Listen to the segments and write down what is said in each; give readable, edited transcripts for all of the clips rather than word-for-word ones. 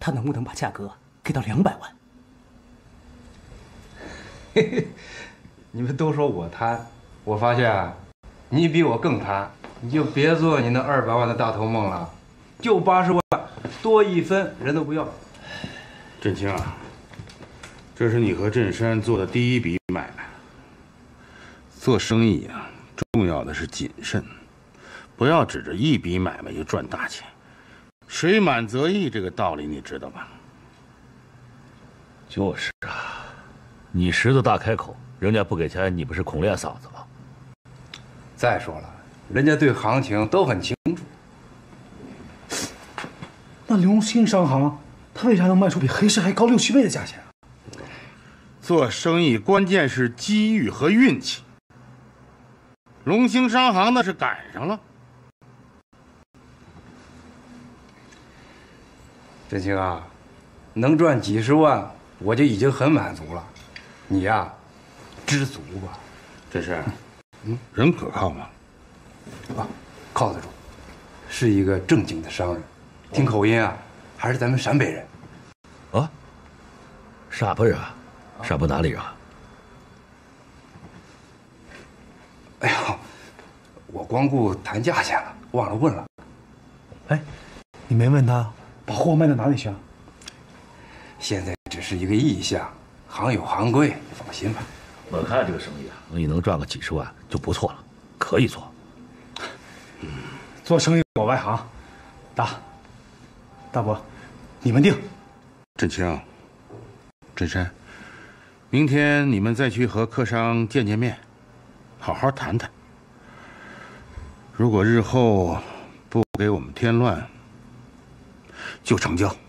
他能不能把价格给到200万？ 嘿嘿，你们都说我贪，我发现啊，你比我更贪。你就别做你那200万的大头梦了，就80万，多1分人都不要。 振清啊，这是你和振山做的第一笔买卖。做生意啊，重要的是谨慎，不要指着一笔买卖就赚大钱。水满则溢这个道理你知道吧？ 就是啊，你狮子大开口，人家不给钱，你不是孔练嫂子吗？ 再说了，人家对行情都很清楚。 那龙兴商行，他为啥能卖出比黑市还高6、7倍的价钱啊？ 做生意关键是机遇和运气。龙兴商行那是赶上了。 振清啊，能赚几十万，我就已经很满足了。你呀，知足吧。 这是，人可靠吗？ 啊，靠得住，是一个正经的商人。听口音啊，还是咱们陕北人。 啊，陕北人，陕北哪里人？ 哎呦，我光顾谈价钱了，忘了问了。 哎，你没问他把货卖到哪里去啊？ 现在只是一个意向，行有行规，你放心吧。 我看这个生意啊，你能赚个几十万就不错了，可以做。 做生意我外行，大伯，你们定。 振清，振山，明天你们再去和客商见见面，好好谈谈。如果日后不给我们添乱，就成交。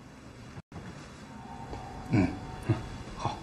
好。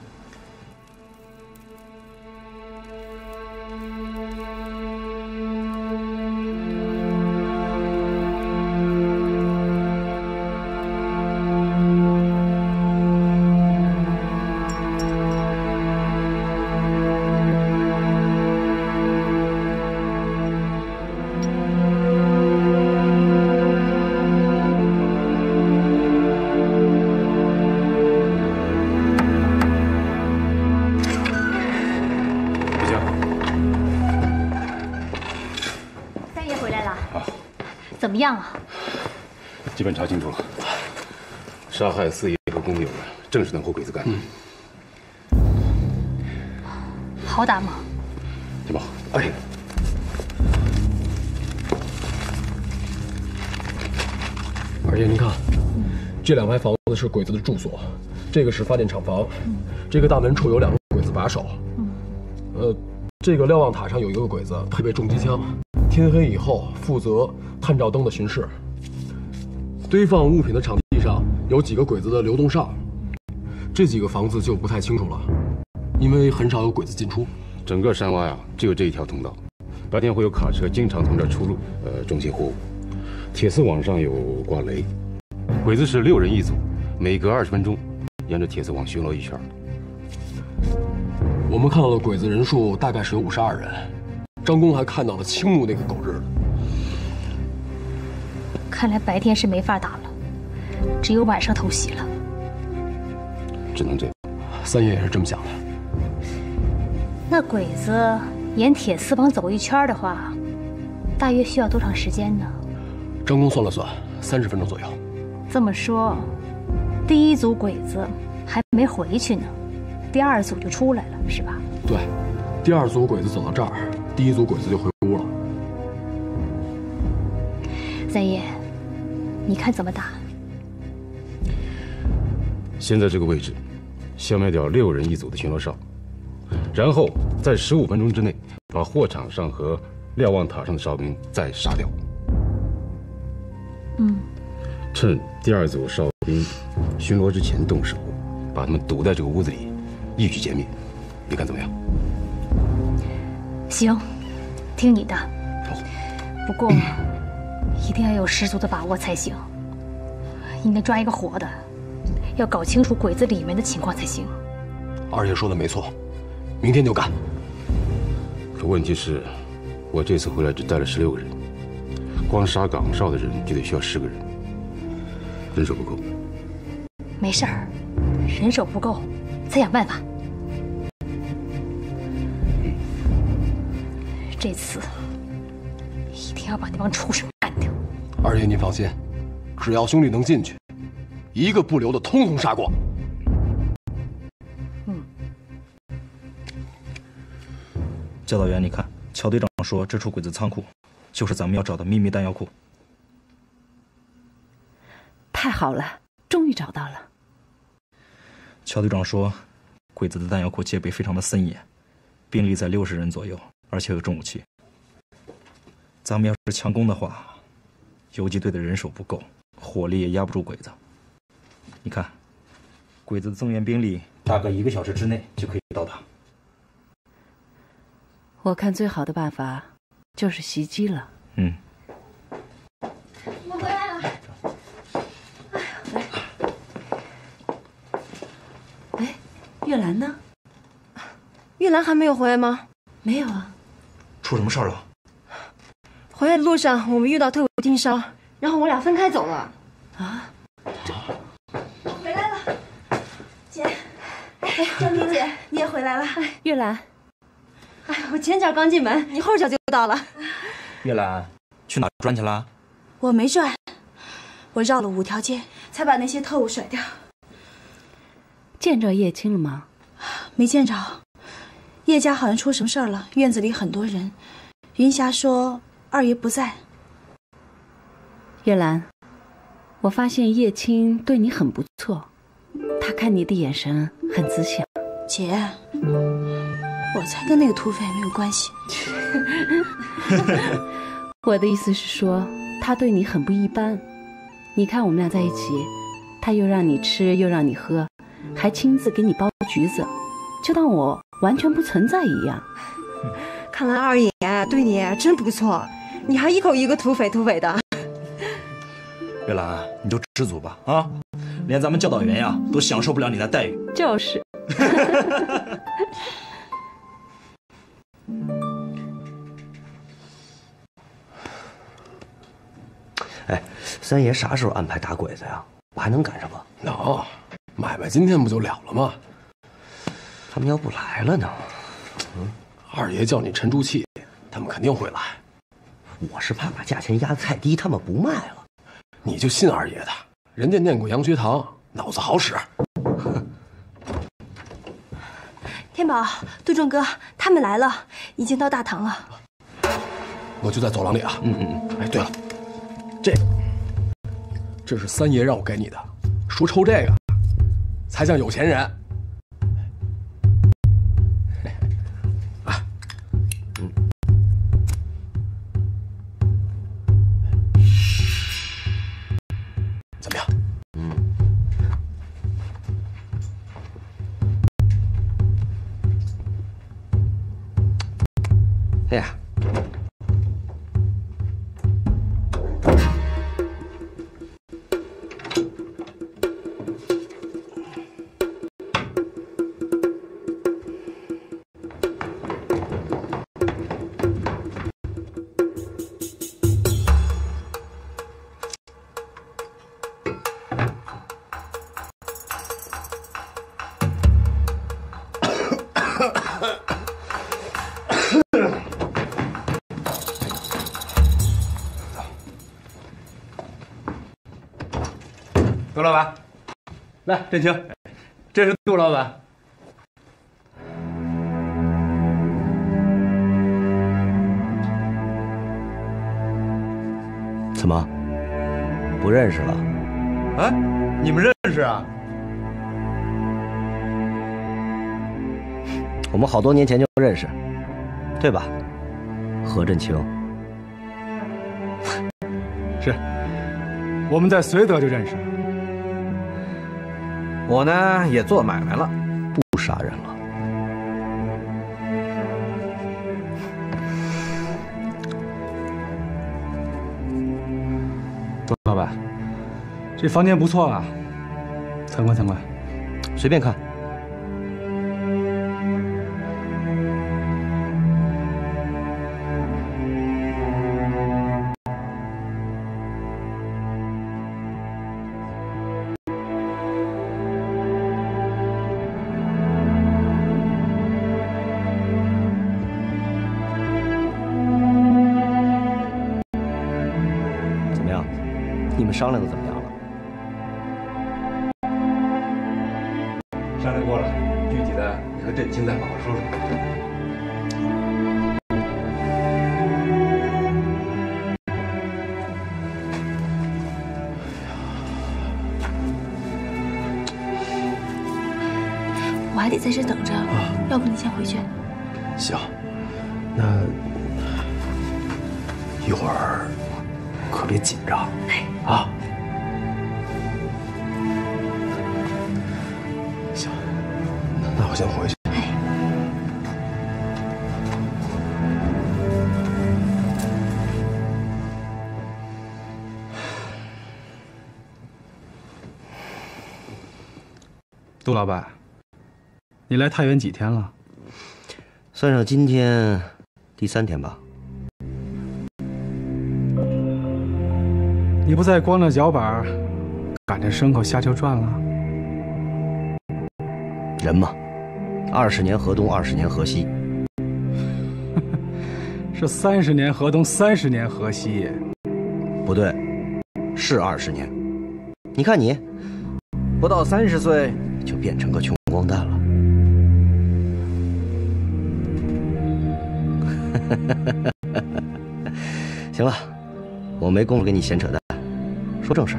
怎么样啊？ 基本查清楚了，杀害四爷和工友的正是那伙鬼子干的。 好打吗？ 天宝，哎， 二爷，您看，这2排房子是鬼子的住所，这个是发电厂房，这个大门处有2个鬼子把守。这个瞭望塔上有1个鬼子配备重机枪，天黑以后负责探照灯的巡视。堆放物品的场地上有几个鬼子的流动哨，这几个房子就不太清楚了，因为很少有鬼子进出。 整个山洼呀，只有这一条通道，白天会有卡车经常从这儿出入，装卸货物。铁丝网上有挂雷，鬼子是6人一组，每隔20分钟沿着铁丝网巡逻1圈。 我们看到的鬼子人数大概是有52人，张工还看到了青木那个狗日的。 看来白天是没法打了，只有晚上偷袭了。 只能这样。 三爷也是这么想的。 那鬼子沿铁丝网走1圈的话，大约需要多长时间呢？ 张工算了算，30分钟左右。 这么说，第1组鬼子还没回去呢，第2组就出来了，是吧？ 对，第2组鬼子走到这儿，第1组鬼子就回屋了。 三爷，你看怎么打？ 先在这个位置消灭掉6人一组的巡逻哨，然后在15分钟之内把货场上和瞭望塔上的哨兵再杀掉。趁第2组哨兵巡逻之前动手，把他们堵在这个屋子里，一举歼灭。你看怎么样？ 行，听你的。不过一定要有十足的把握才行。应该抓一个活的，要搞清楚鬼子里面的情况才行。 二爷说的没错，明天就干。 可问题是，我这次回来只带了16个人，光杀岗哨的人就得需要10个人，人手不够。 没事儿，人手不够，再想办法。这次一定要把那帮畜生干掉。 二爷，您放心，只要兄弟能进去，一个不留的，通通杀光。 教导员，你看，乔队长说这处鬼子仓库就是咱们要找的秘密弹药库。 太好了，终于找到了。 乔队长说，鬼子的弹药库戒备非常的森严，兵力在60人左右，而且有重武器。咱们要是强攻的话，游击队的人手不够，火力也压不住鬼子。你看，鬼子的增援兵力大概1个小时之内就可以到达。 我看最好的办法就是袭击了。 我回来了。 哎，月兰呢？ 月兰还没有回来吗？ 没有啊。 出什么事儿了？ 回来的路上我们遇到特务盯梢，然后我俩分开走了。 啊？ 我回来了，姐。哎，张婷姐，你也回来了。 月兰。 哎，我前脚刚进门，你后脚就到了。 月兰，去哪转去了？ 我没转，我绕了5条街，才把那些特务甩掉。 见着叶青了吗？ 没见着，叶家好像出什么事儿了，院子里很多人。云霞说二爷不在。 月兰，我发现叶青对你很不错，他看你的眼神很慈祥。 姐，我才跟那个土匪没有关系。 我的意思是说，他对你很不一般。你看我们俩在一起，他又让你吃又让你喝，还亲自给你剥橘子，就当我完全不存在一样。 看来二爷对你真不错，你还一口一个土匪的。 月兰，你就知足吧啊！连咱们教导员呀都享受不了你的待遇。 就是。 哎，三爷啥时候安排打鬼子呀？我还能赶上吗？ 能，买卖今天不就了了吗？ 他们要不来了呢？ 二爷叫你沉住气，他们肯定会来。 我是怕把价钱压得太低，他们不卖了。 你就信二爷的，人家念过洋学堂，脑子好使。 天宝、杜仲哥，他们来了，已经到大堂了。 我就在走廊里啊。哎，对了，这是三爷让我给你的，说抽这个才像有钱人。怎么样？ 哎呀， 杜老板，来，振清，这是杜老板。 怎么不认识了？ 啊，你们认识啊？ 我们好多年前就认识，对吧？何振清。 是，我们在绥德就认识。 我呢也做买卖了，不杀人了。 杜老板，这房间不错啊，参观参观。 随便看。 你们商量的怎么样了？ 商量过了，具体的你和振清再好好说说。 我还得在这等着，要不你先回去。 行，那一会儿可别紧张啊。行，那我先回去。 杜老板，你来太原几天了？ 算上今天，第3天吧。 你不再光着脚板赶着牲口下就转了？ 人嘛，20年河东，20年河西。 是30年河东，30年河西。 不对，是20年。你看你，不到30岁就变成个穷光蛋了。行了，我没工夫跟你闲扯淡，说正事。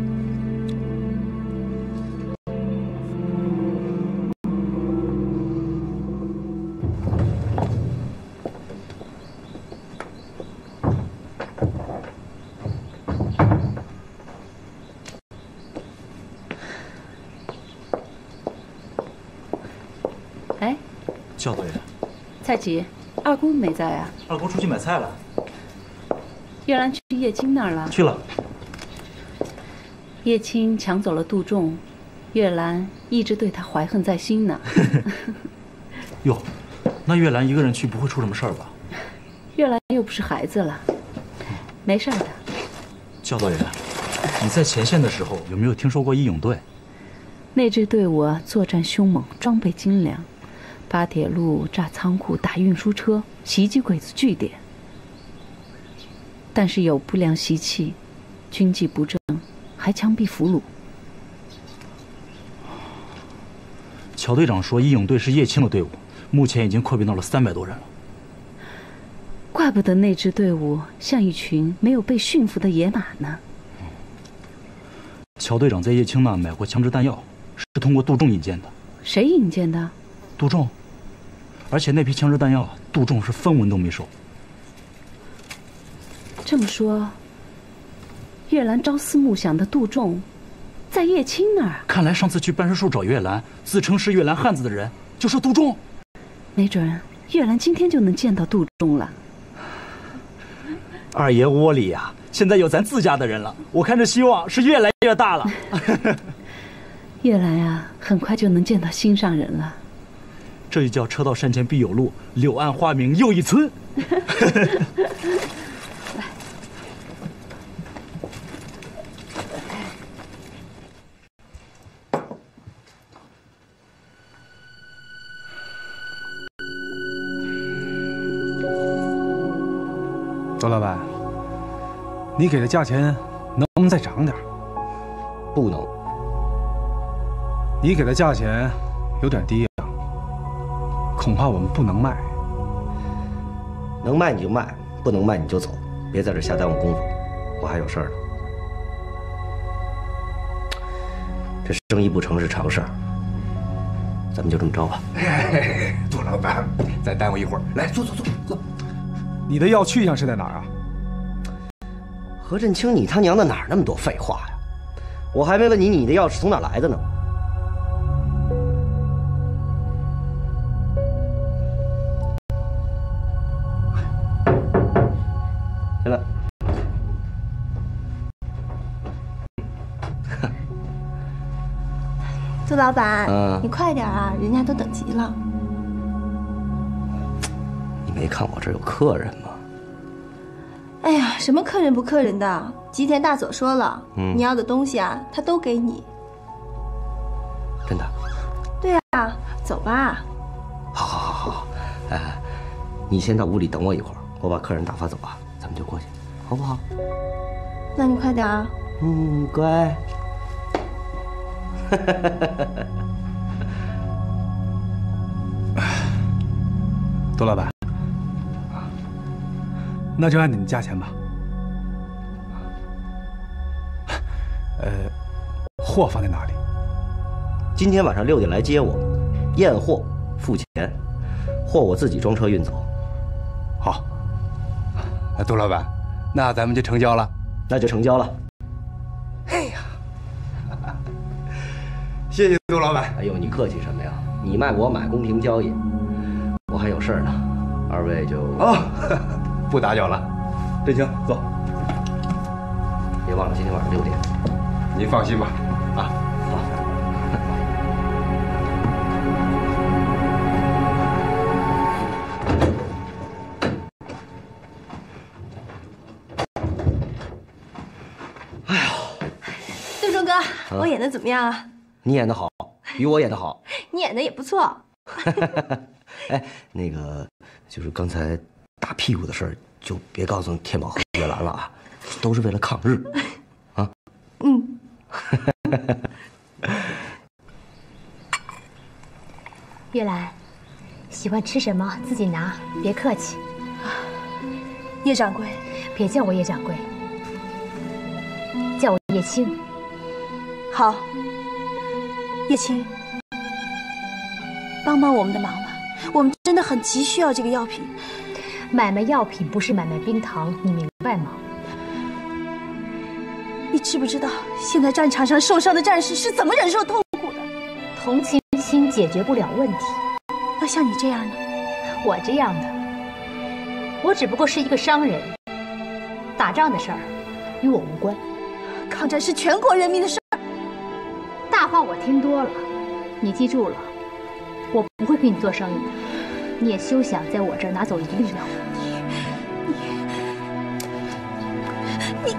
哎， 教导员， 蔡奇，二姑没在啊？ 二姑出去买菜了。 月兰去叶青那儿了？ 去了。 叶青抢走了杜仲，月兰一直对他怀恨在心呢。 哟，那月兰一个人去不会出什么事儿吧？ 月兰又不是孩子了，没事的。 教导员，你在前线的时候有没有听说过义勇队？ 那支队伍作战凶猛，装备精良，扒铁路、炸仓库、打运输车，袭击鬼子据点。但是有不良习气，军纪不正，还枪毙俘虏。 乔队长说，义勇队是叶青的队伍，目前已经扩编到了300多人了。 怪不得那支队伍像一群没有被驯服的野马呢。 乔队长在叶青那买过枪支弹药，是通过杜仲引荐的。 谁引荐的？ 杜仲。而且那批枪支弹药，杜仲是分文都没收。 这么说，月兰朝思暮想的杜仲，在叶青那儿。 看来上次去办事处找月兰，自称是月兰汉子的人，就是杜仲。 没准月兰今天就能见到杜仲了。 二爷窝里呀，现在有咱自家的人了，我看这希望是越来越大了。 月兰呀，很快就能见到心上人了。 这就叫车到山前必有路，柳暗花明又一村。 周老板，你给的价钱能不能再涨点？ 不能。 你给的价钱有点低啊，恐怕我们不能卖。 能卖你就卖，不能卖你就走，别在这瞎耽误功夫，我还有事儿呢。这生意不成是常事儿，咱们就这么着吧。 杜老板，再耽误一会儿，来坐。 你的药去向是在哪儿啊？ 何振清，你他娘的哪儿那么多废话呀？我还没问你，你的药是从哪儿来的呢？进来。 杜老板，你快点啊，人家都等急了。 你没看我这儿有客人吗？ 哎呀，什么客人不客人的？吉田大佐说了，你要的东西啊，他都给你。 真的？ 对啊，走吧。 好。哎，你先到屋里等我一会儿，我把客人打发走啊，咱们就过去，好不好？ 那你快点啊。 乖。 杜老板，那就按你的价钱吧。货放在哪里？ 今天晚上6点来接我，验货付钱，货我自己装车运走。 好，那杜老板，那咱们就成交了。 那就成交了。 哎呀，谢谢杜老板。 哎呦，你客气什么呀？你卖我买，公平交易。我还有事儿呢，二位就不打搅了。振清，走。 别忘了今天晚上6点。 您放心吧。啊， 好。哎呀， 杜忠哥，我演的怎么样啊？ 你演的好，比我演的好。 你演的也不错。 哎，那个，就是刚才打屁股的事儿，就别告诉天宝和月兰了啊，都是为了抗日，啊。 嗯。 月兰，喜欢吃什么自己拿，别客气。 叶掌柜， 别叫我叶掌柜，叫我叶青。 好，叶青，帮帮我们的忙吧，我们真的很急需要这个药品。 买卖药品不是买卖冰糖，你明白吗？ 你知不知道现在战场上受伤的战士是怎么忍受痛苦的？ 同情心解决不了问题。 那像你这样的， 我这样的，我只不过是一个商人，打仗的事儿与我无关。 抗战是全国人民的事儿。 大话我听多了，你记住了，我不会跟你做生意的，你也休想在我这儿拿走一粒药。 你。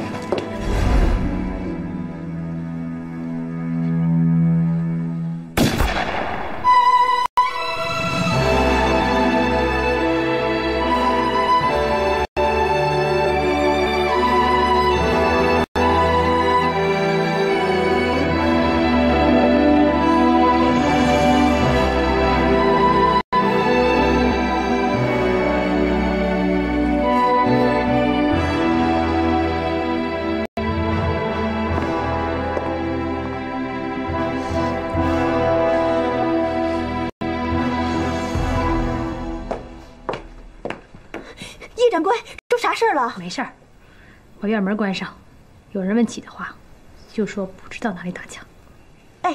掌柜，出啥事了？ 没事儿，把院门关上。有人问起的话，就说不知道哪里打枪。 哎，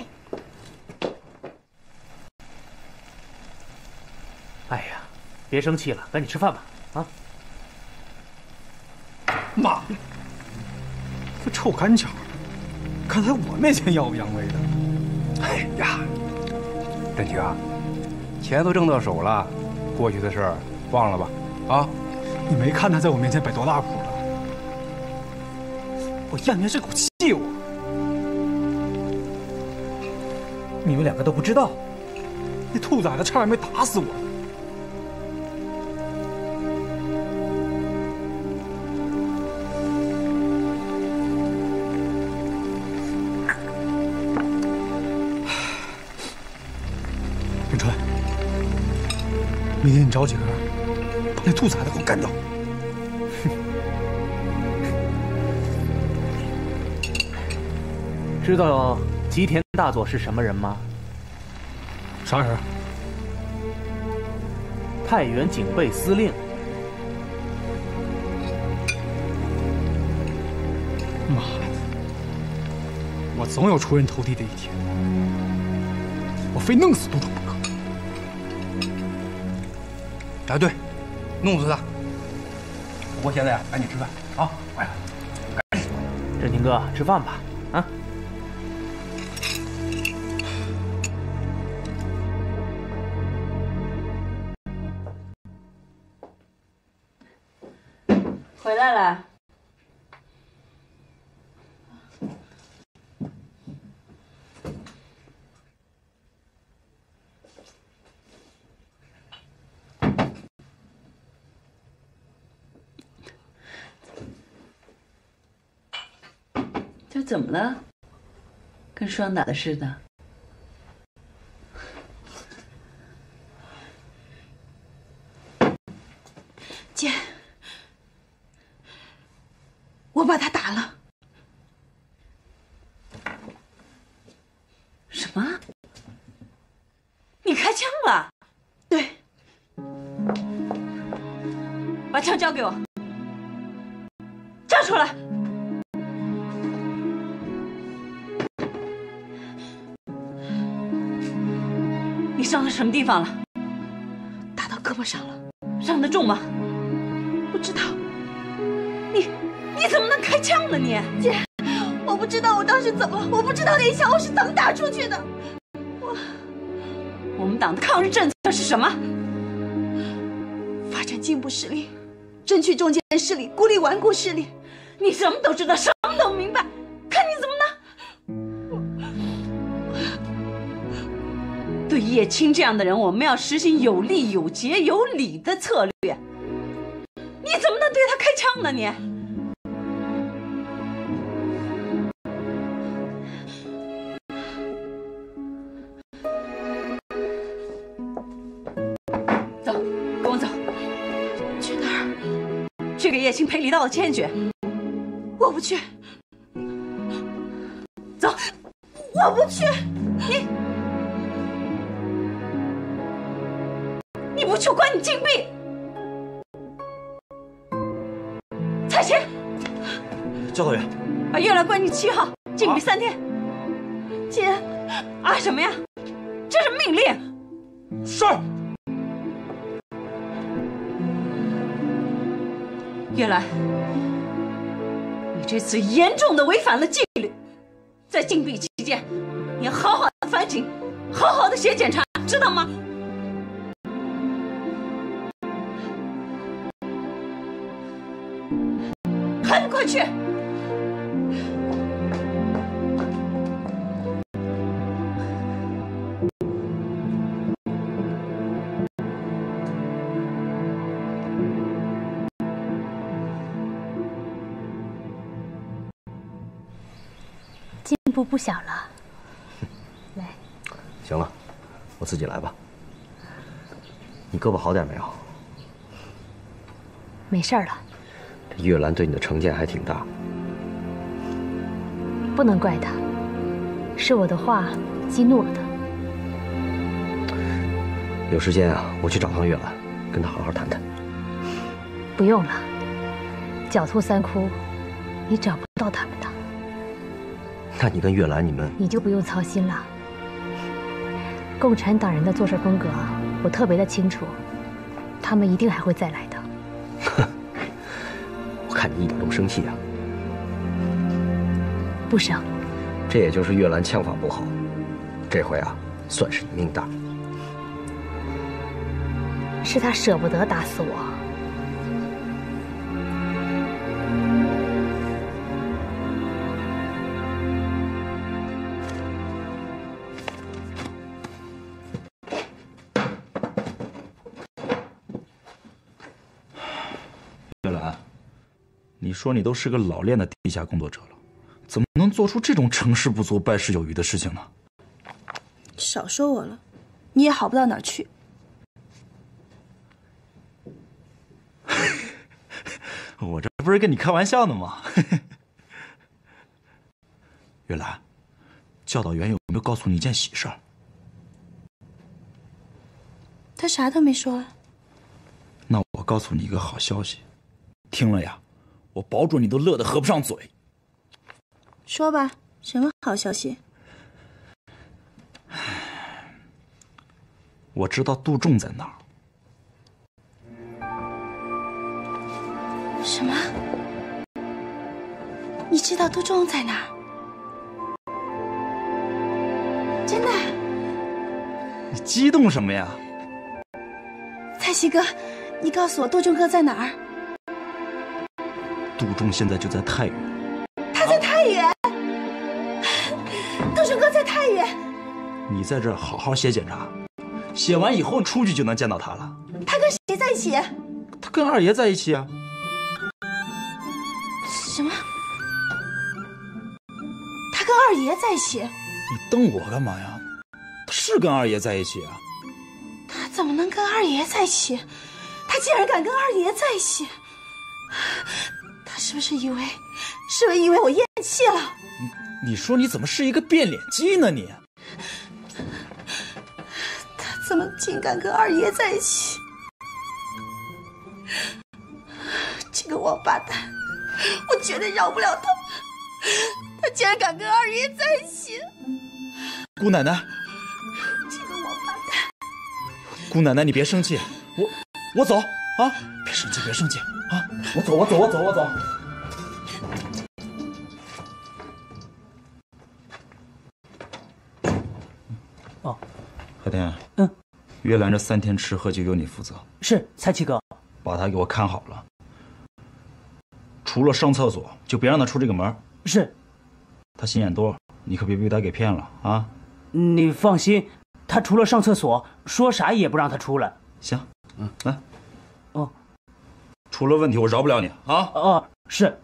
哎呀，别生气了，赶紧吃饭吧。啊！ 妈呀，这臭干脚，看在我面前耀武扬威的。 哎呀，振清啊，钱都挣到手了，过去的事儿忘了吧。啊！ 你没看他在我面前摆多大谱了？我咽下这口气，我。 你们两个都不知道， 那兔崽子差点没打死我。任川，明天你找几个人，把那兔崽子给我干掉。 知道吉田大佐是什么人吗？ 啥人？ 太原警备司令。 妈的！我总有出人头地的一天，我非弄死杜总不可。 哎，对，弄死他！不过现在啊，赶紧吃饭啊！哎呀， 振清哥，吃饭吧，啊！ 回来了。 怎么了？跟霜打的似的。 姐，我把他打了。 什么？你开枪了？ 对。 把枪交给我，交出来！你伤到什么地方了？ 打到胳膊上了。 伤得重吗？ 不知道。 你怎么能开枪呢？你姐，我不知道我当时怎么了，我不知道那一枪我是怎么打出去的。 我们党的抗日政策是什么？ 发展进步势力，争取中间势力，孤立顽固势力。 你什么都知道，什么都明白，看你怎么拿！对叶青这样的人，我们要实行有利、有节、有理的策略。你怎么能对他开枪呢？你？走，跟我走。 去哪儿？ 去给叶青赔礼道歉去。 我不去。 走， 我不去。 你不去，关你禁闭。蔡琴， 教导员， 把月兰关进7号，禁闭3天。 姐， 啊什么呀？这是命令。 是。 月兰，你这次严重的违反了纪律，在禁闭期间，你要好好的反省，好好的写检查，知道吗？还不快去！ 进步不小了。来， 行了，我自己来吧。你胳膊好点没有？ 没事了。 这月兰对你的成见还挺大。 不能怪他，是我的话激怒了他。 有时间啊，我去找趟月兰，跟她好好谈谈。 不用了，狡兔3窟，你找不到他们的。 那你跟月兰， 你就不用操心了。共产党人的做事风格，我特别的清楚，他们一定还会再来的。 我看你一点都不生气啊。 不生。 这也就是月兰枪法不好，这回啊，算是你命大。 是他舍不得打死我。 月兰，你说你都是个老练的地下工作者了，怎么能做出这种成事不足败事有余的事情呢？ 少说我了，你也好不到哪儿去。 我这不是跟你开玩笑呢吗？月兰，教导员有没有告诉你一件喜事儿？ 他啥都没说啊。 那我告诉你一个好消息，听了呀，我保准你都乐得合不上嘴。 说吧，什么好消息？ 我知道杜仲在哪儿。 什么？你知道杜仲在哪儿？真的？ 你激动什么呀？ 蔡喜哥，你告诉我杜仲哥在哪儿？ 杜仲现在就在太原。 他在太原？杜仲哥在太原？ 你在这儿好好写检查，写完以后出去就能见到他了。 他跟谁在一起？ 他跟二爷在一起啊。 什么？ 二爷在一起。 你瞪我干嘛呀？他是跟二爷在一起啊。 他怎么能跟二爷在一起？他竟然敢跟二爷在一起！他是不是以为我咽气了？ 你说你怎么是一个变脸鸡呢你？ 他怎么竟敢跟二爷在一起？这个王八蛋，我绝对饶不了他！他竟然敢跟二爷在一起！ 姑奶奶， 这个王八蛋！ 姑奶奶，你别生气，我走啊！别生气，别生气啊！我走。 哦，海天，月兰这3天吃喝就由你负责。 是，才七哥。 把他给我看好了，除了上厕所就别让他出这个门。 是。 他心眼多，你可别被他给骗了啊！ 你放心，他除了上厕所，说啥也不让他出来。 行，来。 哦， 出了问题我饶不了你啊！ 哦，是。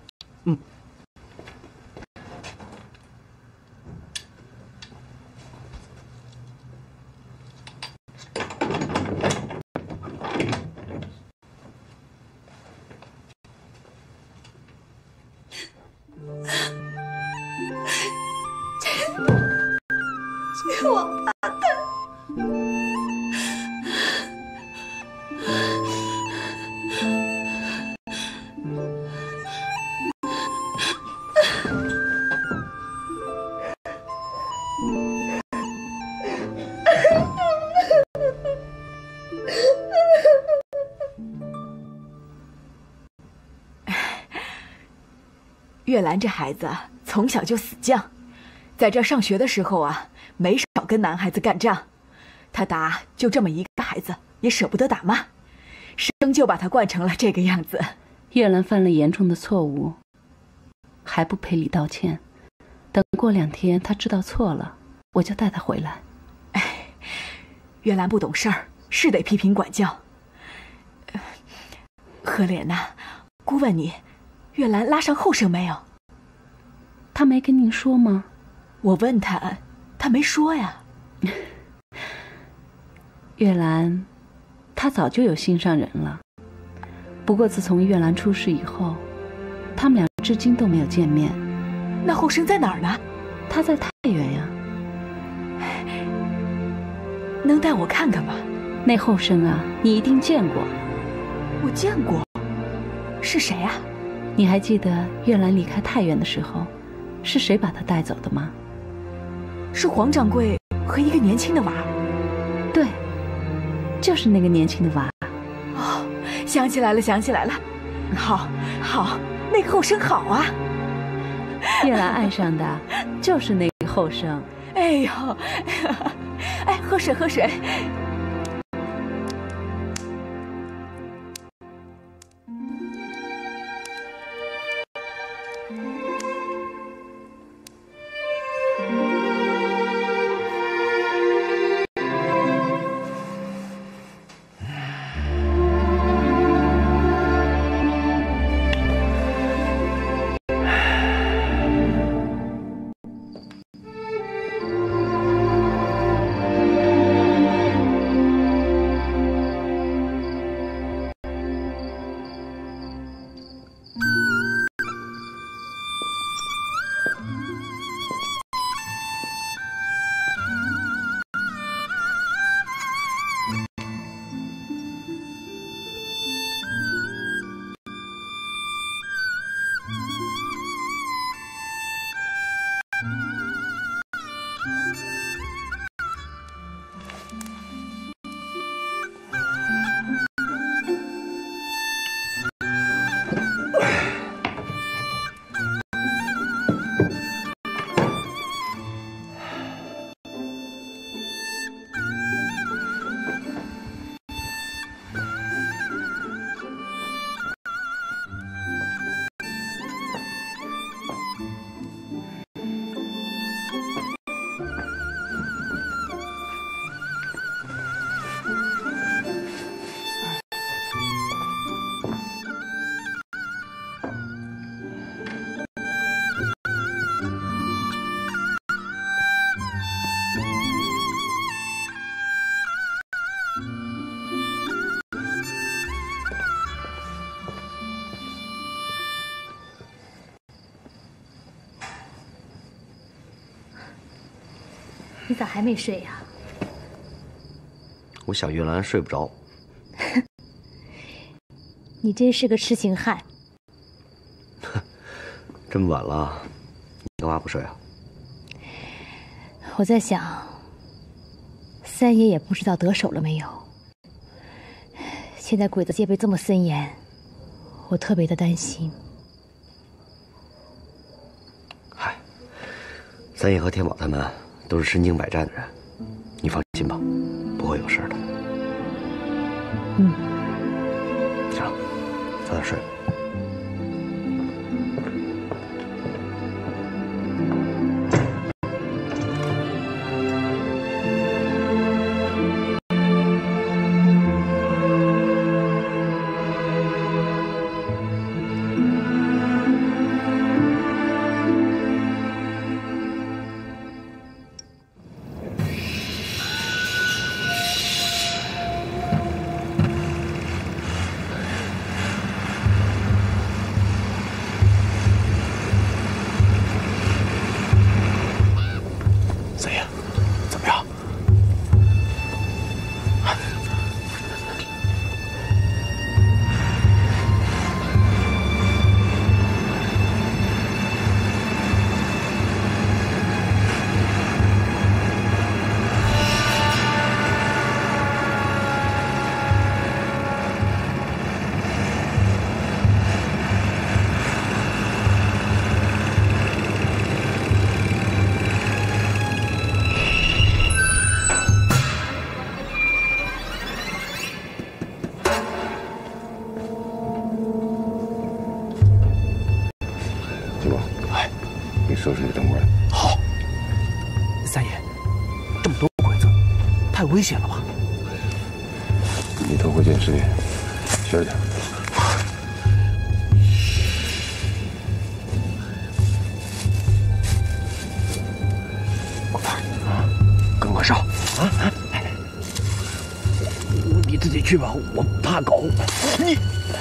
这个王八蛋！ 月兰这孩子从小就死犟，在这上学的时候啊，没少跟男孩子干仗。他打就这么一个孩子，也舍不得打骂，生就把他惯成了这个样子。 月兰犯了严重的错误，还不赔礼道歉。等过2天他知道错了，我就带他回来。 月兰不懂事儿，是得批评管教。何莲呐，姑问你，月兰拉上后生没有？ 他没跟您说吗？ 我问他，他没说呀。 月兰，她早就有心上人了。不过自从月兰出事以后，他们俩至今都没有见面。 那后生在哪儿呢？ 他在太原呀。 能带我看看吗？ 那后生啊，你一定见过。 我见过。是谁啊？ 你还记得月兰离开太原的时候，是谁把她带走的吗？ 是黄掌柜和一个年轻的娃。 对，就是那个年轻的娃。 哦，想起来了，想起来了。好，那个后生好啊。 月兰爱上的就是那个后生。 哎呦，哎，喝水喝水。 你咋还没睡呀？ 我想月兰睡不着。 你真是个痴情汉。 这么晚了，你干嘛不睡啊？ 我在想，三爷也不知道得手了没有。现在鬼子戒备这么森严，我特别的担心。 嗨，三爷和天宝他们都是身经百战的人，你放心吧，不会有事的。 嗯。 行了，早点睡。 收拾你等会儿。 好。三爷，这么多鬼子，太危险了吧？ 你头回见师爷，小点。 快点啊，跟我上啊！你自己去吧，我怕狗。你。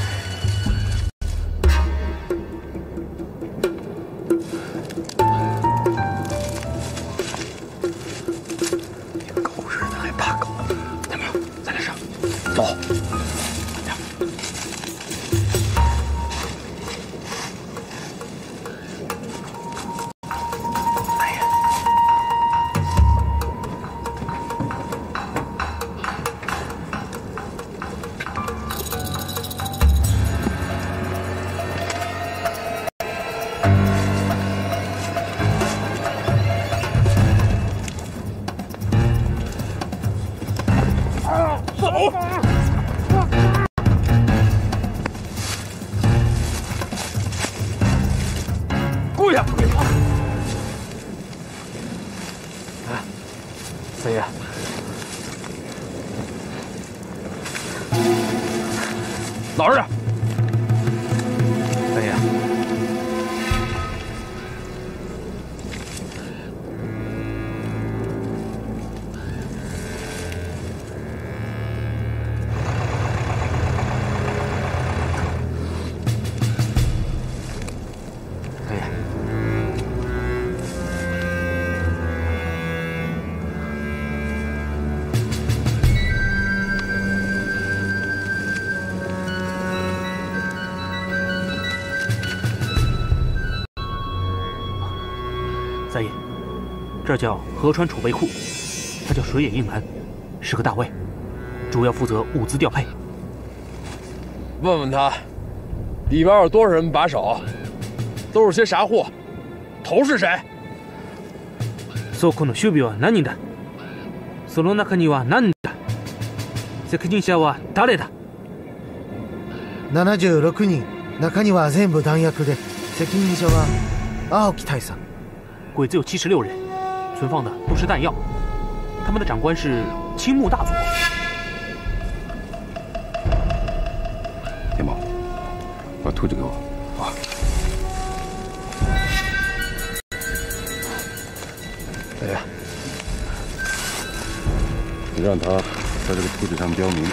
三爷，老实点。三爷，三爷。三爷，这叫河川储备库，它叫水野应南，是个大尉，主要负责物资调配。 问问他，里边有多少人把守？都是些啥货？头是谁？ そこの守備は何人だ？その中には何人だ？責任者は誰だ ？76人、中には全部弾薬で、責任者は青木大佐。 鬼子有76人，存放的都是弹药。他们的长官是青木大佐。 天宝，把兔子给我。啊。 哎呀， 你让他在这个兔子上标明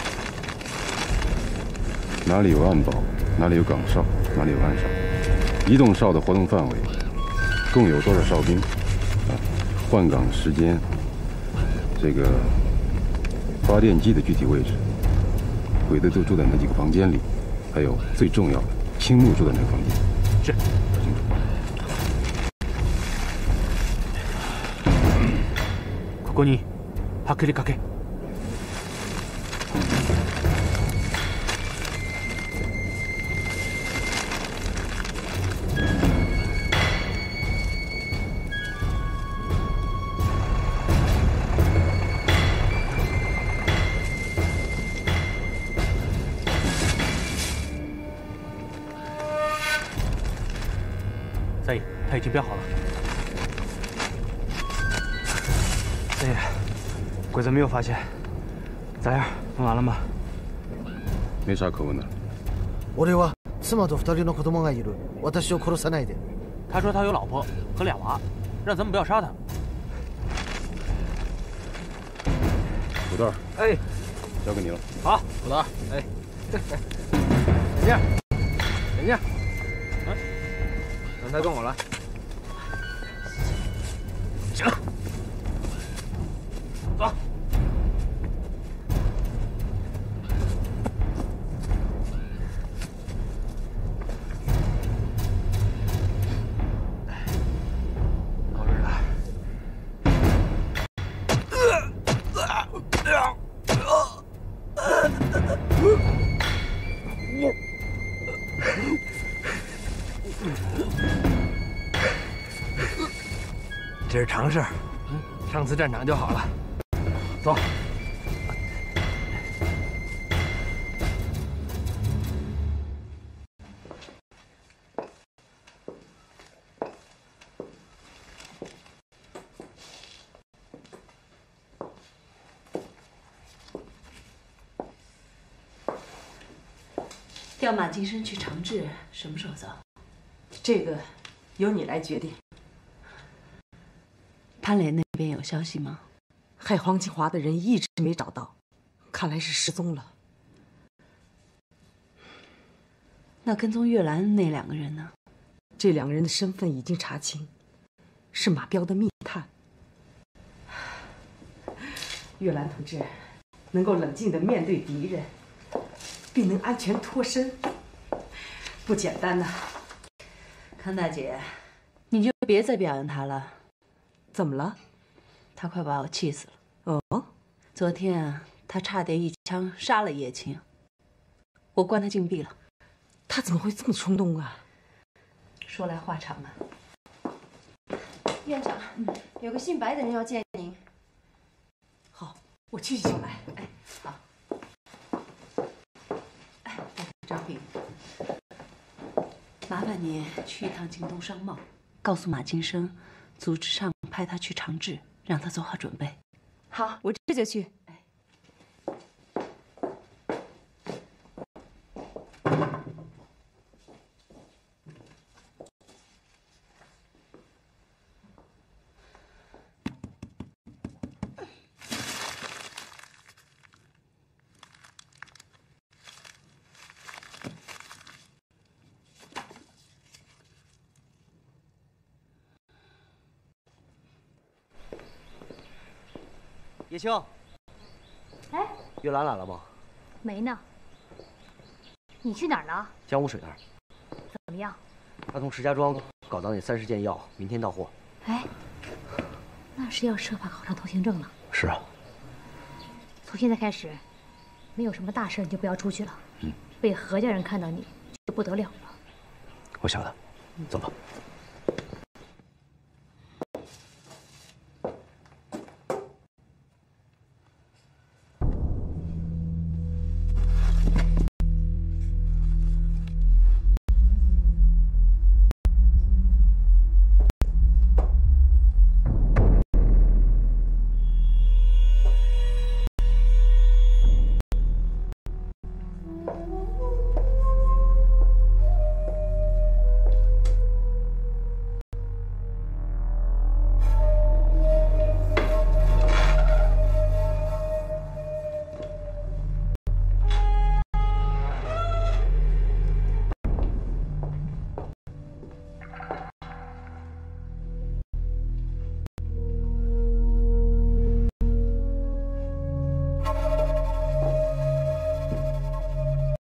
哪里有暗堡，哪里有岗哨，哪里有暗哨，移动哨的活动范围。共有多少哨兵？啊， 换岗时间，这个发电机的具体位置，鬼子都住在哪几个房间里，还有最重要的，青木住在哪个房间？ 是， 搞清楚。 ここに剥離かけ。 三爷，他已经标好了。 三爷，鬼子没有发现，咋样？问完了吗？ 没啥可问的。 俺は妻と2人の子供がいる。私を殺さないで。 他说他有老婆和2娃，让咱们不要杀他。 土豆， 哎， 交给你了。 好， 土豆，哎，等下，等下，让他跟我来。行，走。 够日了。 这是常事，上次战场就好了。走。 调马金生去长治，什么时候走？ 这个由你来决定。 潘磊那边有消息吗？ 害黄金华的人一直没找到，看来是失踪了。 那跟踪月兰那2个人呢？ 这2个人的身份已经查清，是马彪的密探。月兰同志能够冷静地面对敌人，并能安全脱身，不简单呐。 康大姐，你就别再表扬他了。 怎么了？ 他快把我气死了。 哦， 昨天啊，他差点一枪杀了叶青，我关他禁闭了。 他怎么会这么冲动啊？ 说来话长啊。 院长，有个姓白的人要见您。 好，我去就来。 哎，好。哎，张平，麻烦你去一趟京东商贸，告诉马金生，组织上派他去长治，让他做好准备。 好，我这就去。 叶青， 哎， 月兰来了吗？ 没呢。你去哪儿了？ 江湖水那儿。 怎么样？ 他从石家庄搞到那30件药，明天到货。 哎，那是要设法考上通行证了。 是啊。 从现在开始，没有什么大事你就不要出去了。被何家人看到你就不得了了。 我晓得，走吧。